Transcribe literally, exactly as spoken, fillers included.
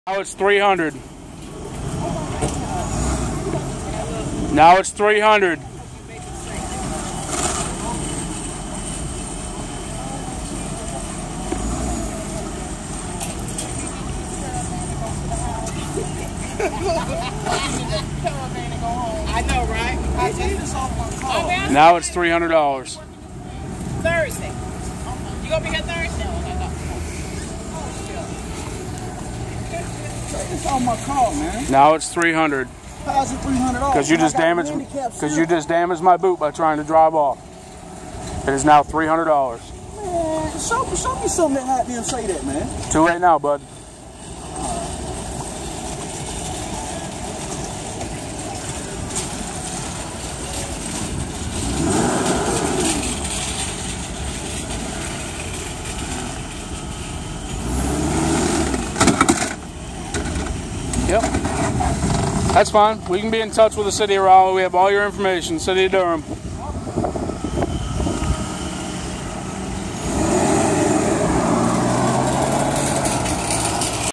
Now it's three hundred. Now it's three hundred. I know, right? I take this off my car. Now it's three hundred dollars. Thursday. You gonna be here Thursday? It's on my car, man. Now it's three hundred. How's it three hundred dollars? Because you just damaged, because you just damaged my boot by trying to drive off. It is now three hundred dollars. Man, show, show me something that had them say that, man. Too late now, bud. Yep. That's fine. We can be in touch with the city of Raleigh. We have all your information, City of Durham.